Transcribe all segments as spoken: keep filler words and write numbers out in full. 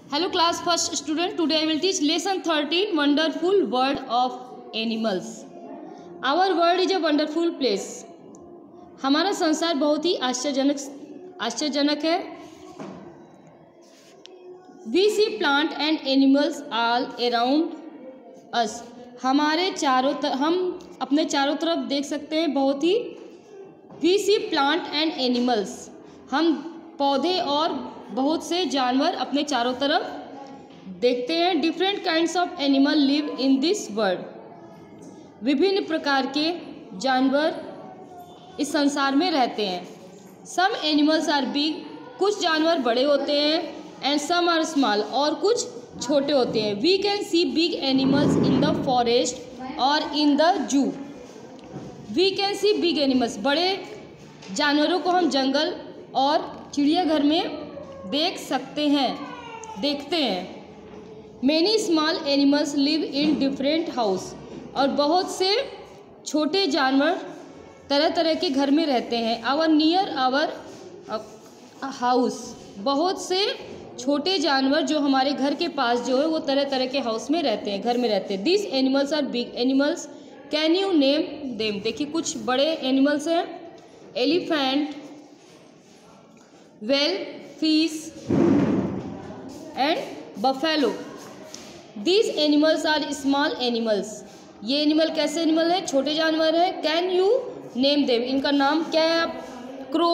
Hello class first student, today I will teach lesson thirteen, wonderful world of animals. Our world is a wonderful place. हमारा संसार बहुत ही आश्चर्यजनक आश्चर्यजनक है. We see plant and animals all around us. हमारे चारों तरफ हम अपने चारों तरफ देख सकते हैं बहुत ही. We see plant and animals. हम पौधे और बहुत से जानवर अपने चारों तरफ देखते हैं. Different kinds of animal live in this world. विभिन्न प्रकार के जानवर इस संसार में रहते हैं. सम एनिमल्स आर बिग, कुछ जानवर बड़े होते हैं. एंड सम आर स्मॉल, और कुछ छोटे होते हैं. We can see big animals in the forest और in the zoo. We can see big animals, बड़े जानवरों को हम जंगल और चिड़ियाघर में देख सकते हैं देखते हैं. Many small animals live in different house, और बहुत से छोटे जानवर तरह तरह के घर में रहते हैं. आवर नियर आवर हाउस, बहुत से छोटे जानवर जो हमारे घर के पास जो है वो तरह तरह के हाउस में रहते हैं, घर में रहते हैं. This animals are big animals, can you name them. देखिए कुछ बड़े एनिमल्स हैं. Elephant, whale, fish and buffalo. These animals are small animals. ये एनिमल कैसे एनिमल है? छोटे जानवर है. कैन यू नेम देम, इनका नाम क्या है? Crow,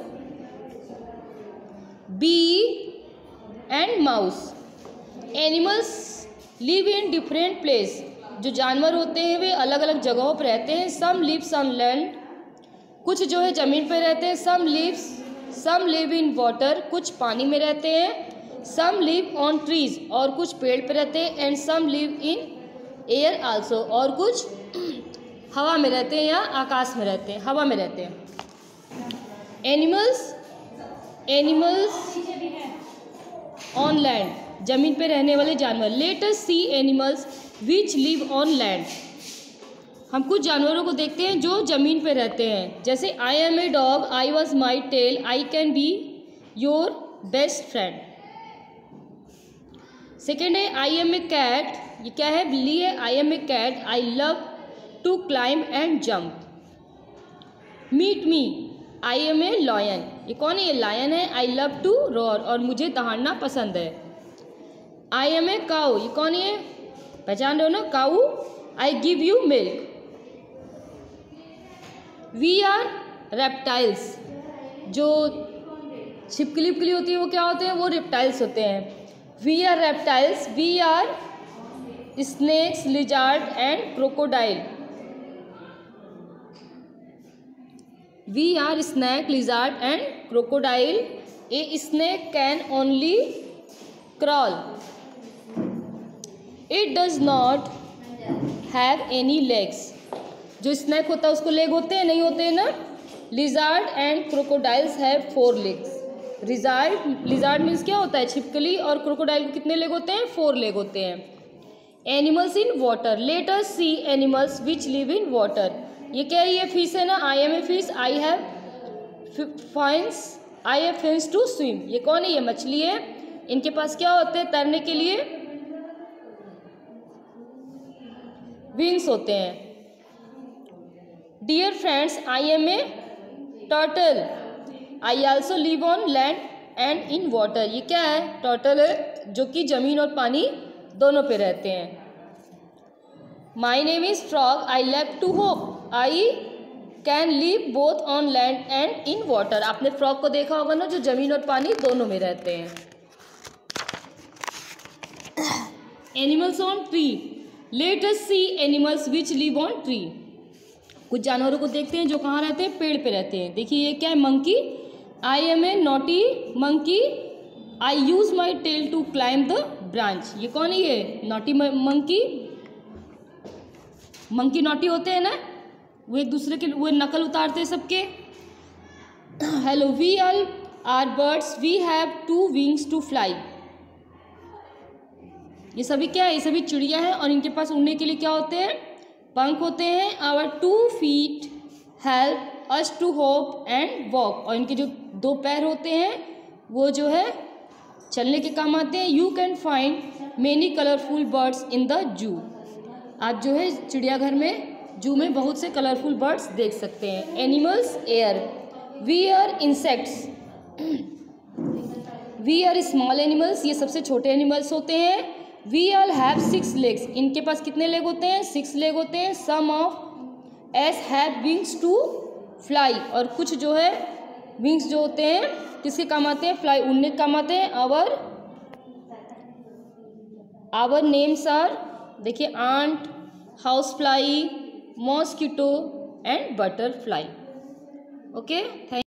bee and mouse. Animals live in different place. जो जानवर होते हैं वे अलग अलग जगहों पर रहते हैं. सम लिव्स ऑन लैंड, कुछ जो है ज़मीन पर रहते हैं. Some lives some live in water, कुछ पानी में रहते हैं. सम लिव ऑन ट्रीज, और कुछ पेड़ पे रहते हैं. And some live in air also, और कुछ हवा में रहते हैं या आकाश में रहते हैं, हवा में रहते हैं. एनिमल्स एनिमल्स ऑन लैंड, जमीन पे रहने वाले जानवर. Let us see animals which live on land. हम कुछ जानवरों को देखते हैं जो ज़मीन पे रहते हैं. जैसे I am a dog, I wag my tail, I can be your best friend. Second है आई एम ए कैट. ये क्या है? बिल्ली है. I am a cat, I love to climb and jump. Meet me, I am a lion. ये कौन है? ये लायन है. आई लव टू रोर, और मुझे दहाड़ना पसंद है. I am a cow. ये कौन है? पहचान रहे हो ना? Cow. I give you milk. We are reptiles. जो छिपकली उपकली होती है वो क्या होते हैं? वो रेप्टाइल्स होते हैं. We are reptiles. We are snakes, lizard and crocodile. We are snake, lizard and crocodile. A snake can only crawl. It does not have any legs. जो स्नैक होता है उसको लेग होते हैं? नहीं होते हैं ना. Lizard and crocodiles have four legs. Lizard lizard means क्या होता है? छिपकली. और क्रोकोडाइल के कितने लेग होते हैं? फोर लेग होते हैं. Animals in water. Let us see animals which live in water. ये क्या है? ये फिश है ना. I am a fish, I have fins I have fins to swim. ये कौन है? ये मछली है. इनके पास क्या होते हैं तैरने के लिए? विंग्स होते हैं. Dear friends, I am a turtle, I also live on land and in water. ये क्या है? टर्टल है जो कि जमीन और पानी दोनों पे रहते हैं. My name is frog, I love to hop, I can live both on land and in water. आपने फ्रॉग को देखा होगा ना, जो जमीन और पानी दोनों में रहते हैं. Animals on tree. Let us see animals which live on tree. कुछ जानवरों को देखते हैं जो कहाँ रहते हैं? पेड़ पे रहते हैं. देखिए ये क्या है? Monkey. I am a naughty monkey, I use my tail to climb the branch. ये कौन है? ये नॉटी मंकी. मंकी नॉटी होते हैं ना, वो एक दूसरे के वो नकल उतारते हैं सबके. Hello, we all are birds, we have two wings to fly. ये सभी क्या है? ये सभी चिड़िया हैं, और इनके पास उड़ने के लिए क्या होते हैं? पंख होते हैं. Our two feet help us to hop and walk. और इनके जो दो पैर होते हैं वो जो है चलने के काम आते हैं। You can find many colourful birds in the zoo. आप जो है चिड़ियाघर में, जू में बहुत से कलरफुल बर्ड्स देख सकते हैं। Animals air, we are insects, we are small animals, ये सबसे छोटे एनिमल्स होते हैं। We all have six legs, इनके पास कितने लेग होते हैं? सिक्स लेग होते हैं। Some of us have wings to fly, और कुछ जो है विंग्स जो होते हैं किसके काम आते हैं? फ्लाई, उड़ने के काम आते हैं। आवर आवर नेम्स आर, देखिए, ant, house fly, mosquito and butterfly. Okay, thank